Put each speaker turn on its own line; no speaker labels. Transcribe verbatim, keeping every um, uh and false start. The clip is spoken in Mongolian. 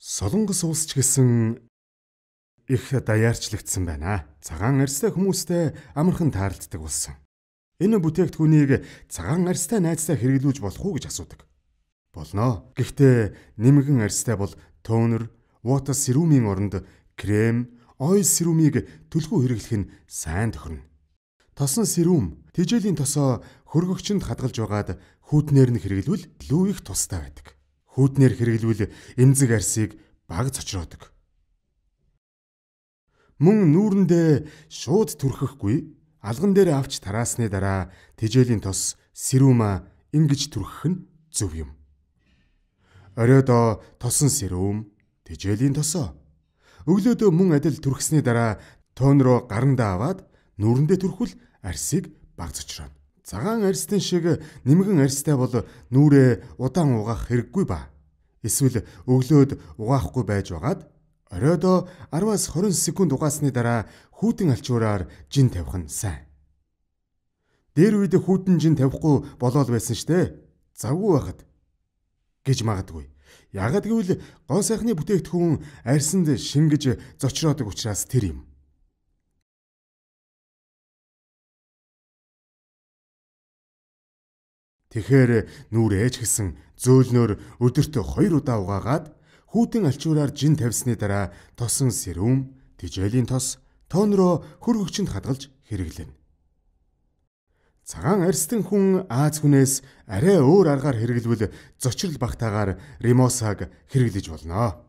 Солонгос улс ч гэсэн их даяарчлагдсан байна. Цагаан арьстай хүмүүстэй амархан таарлддаг болсон. Энэ бүтээгдэхүүнийг цагаан арьстай найзтай хэрэглүүлж болох уу гэж асуудаг. Болно. Гэхдээ нэмгэн арьстай бол тонер, water serum-ийн оронд крем, oil serum-ыг түлхүү хэрэглэх нь сайн тохирно. Тосон serum тэжээлийн тосоо хөргөгчөнд хадгалж байгаад хүүтнээр нь хэрэглүүл илүү их тустай байдаг. Хүүтнээр хэрэглүүл эмзэг арьсыг баг цочроодог. Мөн нүүрэндээ шууд түрхэхгүй алган дээр авч тараасны дараа тэжээлийн тос serum-а ингэж түрхэх нь зөв юм. Оройдоо тосон serum, тэжээлийн тосоо өглөөдөө мөн адил түрхсний дараа тонероо гарандаа аваад нүүрэндээ түрхвэл арьсыг баг цочрооно. Цагаан арьстын шиг нэмгэн арьстай бол нүрээ удаан угаах хэрэггүй ба. Эсвэл өглөөд угаахгүй байж байгаад оройдоо араваас хорин секунд угаасны дараа хүүтэн алчуураар жин тавих нь сайн. Дээр үед хүүтэн жин тавихгүй болоод байсан штэ. Завгүй байхад гэж магадгүй. Яагад гэвэл гоо сайхны бүтээгдэхүүн арьсанд шингэж зочроодог учраас тэр юм. Тэгэхээр нүрээ ч гэсэн зөөлнөөр өдөрт хоёр удаа угаагаад хүүтэн алчуураар жин тавьсны дараа тосон serum, тэжээлийн тос, тонероо хөргөгчөнд хадгалж хэрэглэнэ. Цагаан арьстан хүн Аз хүнээс арай өөр аргаар хэрэглэвэл зочрол багтаагаар римосаг хэрэглэж болно.